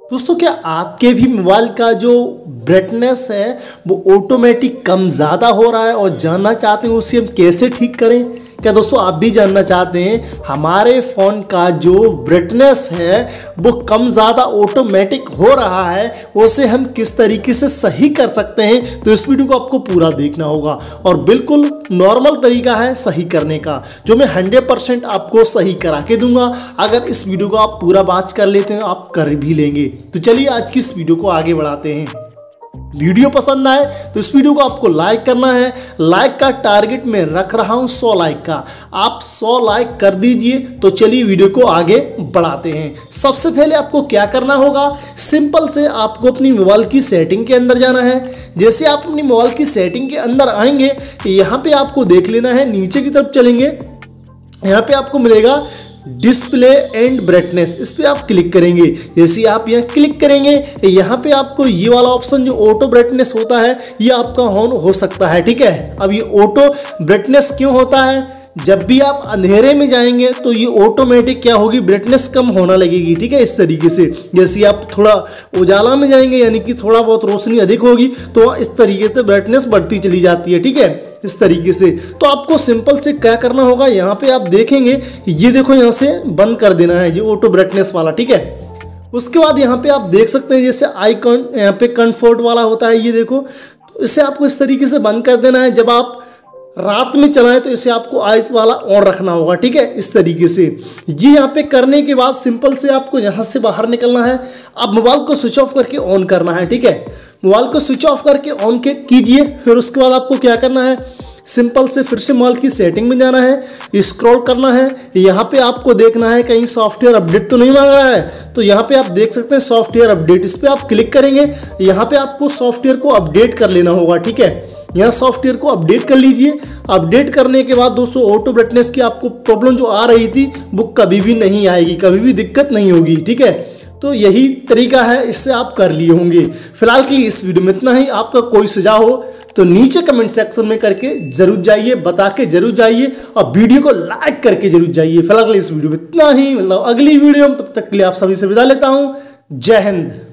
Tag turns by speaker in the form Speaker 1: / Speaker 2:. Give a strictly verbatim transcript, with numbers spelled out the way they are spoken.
Speaker 1: दोस्तों, क्या आपके भी मोबाइल का जो ब्राइटनेस है वो ऑटोमेटिक कम ज़्यादा हो रहा है और जानना चाहते हैं उसे हम कैसे ठीक करें? क्या दोस्तों आप भी जानना चाहते हैं हमारे फ़ोन का जो ब्राइटनेस है वो कम ज़्यादा ऑटोमेटिक हो रहा है, उसे हम किस तरीके से सही कर सकते हैं? तो इस वीडियो को आपको पूरा देखना होगा और बिल्कुल नॉर्मल तरीका है सही करने का, जो मैं हंड्रेड परसेंट आपको सही करा के दूंगा। अगर इस वीडियो को आप पूरा वॉच कर लेते हैं आप कर भी लेंगे। तो चलिए आज की इस वीडियो को आगे बढ़ाते हैं। वीडियो पसंद आए तो इस वीडियो को आपको लाइक करना है। लाइक का टारगेट मैं रख रहा हूं सौ लाइक का, आप सौ लाइक कर दीजिए। तो चलिए वीडियो को आगे बढ़ाते हैं। सबसे पहले आपको क्या करना होगा, सिंपल से आपको अपनी मोबाइल की सेटिंग के अंदर जाना है। जैसे आप अपनी मोबाइल की सेटिंग के अंदर आएंगे यहाँ पे आपको देख लेना है, नीचे की तरफ चलेंगे, यहाँ पे आपको मिलेगा डिस्प्ले एंड ब्राइटनेस, इस पे आप क्लिक करेंगे। जैसे आप यहाँ क्लिक करेंगे यहाँ पे आपको ये वाला ऑप्शन जो ऑटो ब्राइटनेस होता है ये आपका ऑन हो सकता है। ठीक है, अब ये ऑटो ब्राइटनेस क्यों होता है, जब भी आप अंधेरे में जाएंगे तो ये ऑटोमेटिक क्या होगी, ब्राइटनेस कम होना लगेगी। ठीक है, इस तरीके से जैसे आप थोड़ा उजाला में जाएंगे यानी कि थोड़ा बहुत रोशनी अधिक होगी तो इस तरीके से ब्राइटनेस बढ़ती चली जाती है। ठीक है, इस तरीके से। तो आपको सिंपल से क्या करना होगा, यहाँ पे आप देखेंगे ये देखो यहाँ से बंद कर देना है ये ऑटो ब्राइटनेस वाला। ठीक है, उसके बाद यहाँ पे आप देख सकते हैं जैसे आइकॉन यहाँ पे कंफर्ट वाला होता है, ये देखो, तो इसे आपको इस तरीके से बंद कर देना है। जब आप रात में चलाएं तो इसे आपको आइस वाला ऑन रखना होगा। ठीक है, इस तरीके से। ये यहाँ पे करने के बाद सिंपल से आपको यहाँ से बाहर निकलना है। अब मोबाइल को स्विच ऑफ करके ऑन करना है। ठीक है, मोबाइल को स्विच ऑफ करके ऑन के कीजिए। फिर उसके बाद आपको क्या करना है, सिंपल से फिर से मोबाइल की सेटिंग में जाना है, स्क्रॉल करना है। यहाँ पे आपको देखना है कहीं सॉफ्टवेयर अपडेट तो नहीं मांग रहा है, तो यहाँ पे आप देख सकते हैं सॉफ्टवेयर अपडेट, इस पर आप क्लिक करेंगे। यहाँ पे आपको सॉफ्टवेयर को अपडेट कर लेना होगा। ठीक है, यहाँ सॉफ्टवेयर को अपडेट कर लीजिए। अपडेट करने के बाद दोस्तों ऑटो ब्राइटनेस की आपको प्रॉब्लम जो आ रही थी वो कभी भी नहीं आएगी, कभी भी दिक्कत नहीं होगी। ठीक है, तो यही तरीका है, इससे आप कर लिए होंगे। फिलहाल के लिए इस वीडियो में इतना ही। आपका कोई सुझाव हो तो नीचे कमेंट सेक्शन में करके जरूर जाइए, बता के जरूर जाइए और वीडियो को लाइक करके जरूर जाइए। फिलहाल के लिए इस वीडियो में इतना ही, मतलब अगली वीडियो में, तब तक के लिए आप सभी से विदा लेता हूँ। जय हिंद।